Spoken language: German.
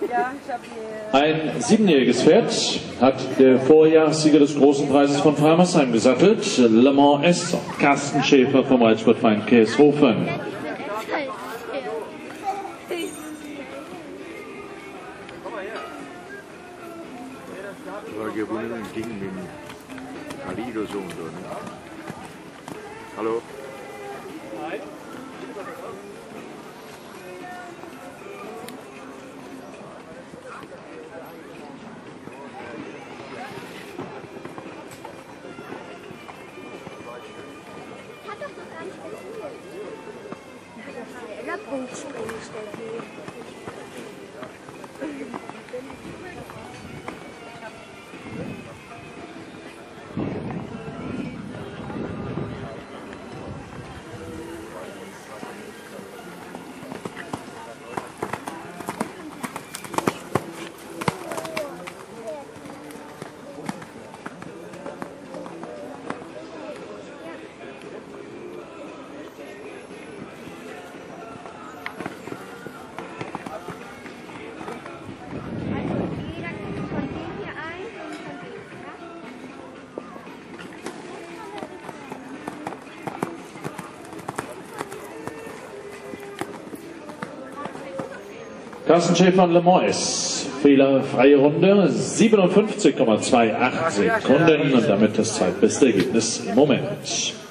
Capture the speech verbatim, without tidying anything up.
Ein siebenjähriges Pferd hat der Vorjahressieger des Großen Preises von Freimersheim gesattelt, Le Mans S, Carsten Schäfer vom Reitsportverein Käshofen. Hallo? Carsten Schäfer von Le Mans S. Fehlerfreie Runde, siebenundfünfzig Komma achtundzwanzig Sekunden und damit das zweitbeste Ergebnis im Moment.